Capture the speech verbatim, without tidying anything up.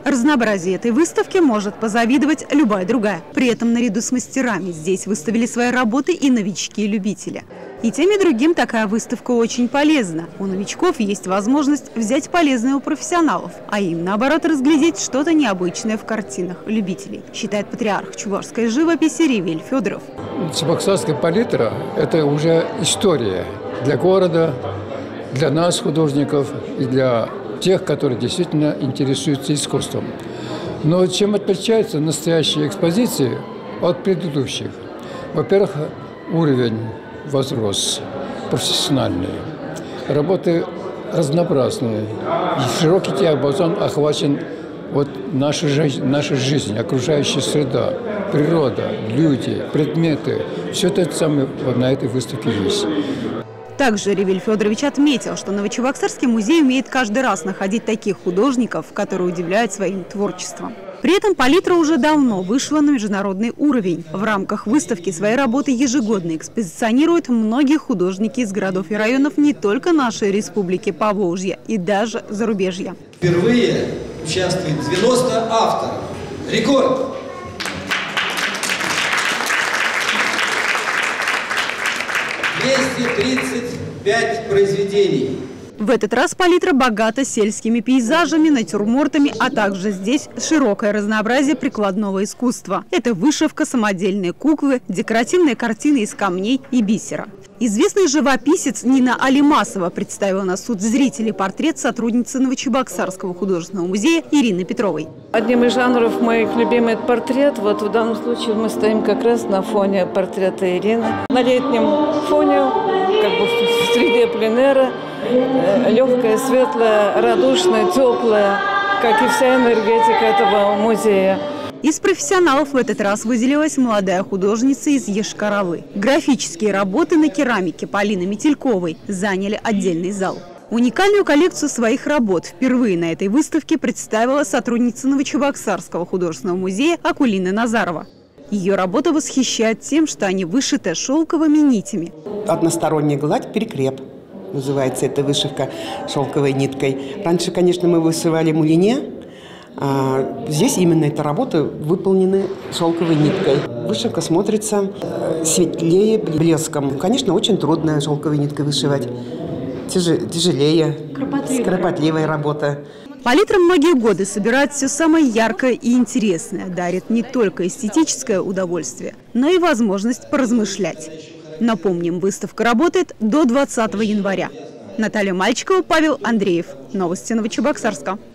Разнообразие этой выставки может позавидовать любая другая. При этом наряду с мастерами здесь выставили свои работы и новички и любители. И тем и другим такая выставка очень полезна. У новичков есть возможность взять полезное у профессионалов, а им, наоборот, разглядеть что-то необычное в картинах любителей, считает патриарх чувашской живописи Ревиль Федоров. Чебоксарская палитра – это уже история для города, для нас, художников, и для тех, которые действительно интересуются искусством. Но чем отличаются настоящие экспозиции от предыдущих? Во-первых, уровень возрос, профессиональный. Работы разнообразные. Широкий диапазон охвачен вот наша жизнь, наша жизнь, окружающая среда, природа, люди, предметы. Все это самое на этой выставке есть. Также Ревиль Федорович отметил, что Новочебоксарский музей умеет каждый раз находить таких художников, которые удивляют своим творчеством. При этом палитра уже давно вышла на международный уровень. В рамках выставки свои работы ежегодно экспозиционируют многие художники из городов и районов не только нашей республики Поволжья и даже зарубежья. Впервые участвует девяносто авторов. Рекорд! двести тридцать пять произведений. В этот раз палитра богата сельскими пейзажами, натюрмортами, а также здесь широкое разнообразие прикладного искусства. Это вышивка, самодельные куклы, декоративные картины из камней и бисера. Известный живописец Нина Алимасова представила на суд зрителей портрет сотрудницы Новочебоксарского художественного музея Ирины Петровой. Одним из жанров моих любимых – портрет. Вот в данном случае мы стоим как раз на фоне портрета Ирины. На летнем фоне, как бы в среде пленэра, легкая, светлая, радушная, теплая, как и вся энергетика этого музея. Из профессионалов в этот раз выделилась молодая художница из Йошкар-Олы. Графические работы на керамике Полины Метельковой заняли отдельный зал. Уникальную коллекцию своих работ впервые на этой выставке представила сотрудница Новочебоксарского художественного музея Акулина Назарова. Ее работа восхищает тем, что они вышиты шелковыми нитями. Односторонняя гладь, перекреп. Называется эта вышивка шелковой ниткой. Раньше, конечно, мы вышивали мулине. А здесь именно эта работа выполнена шелковой ниткой. Вышивка смотрится светлее, блеском. Конечно, очень трудно шелковой ниткой вышивать. Тяжелее, кропотливая. Кропотливая работа. Палитра многие годы собирает все самое яркое и интересное, дарит не только эстетическое удовольствие, но и возможность поразмышлять. Напомним, выставка работает до двадцатого января. Наталья Мальчикова, Павел Андреев. Новости Новочебоксарска.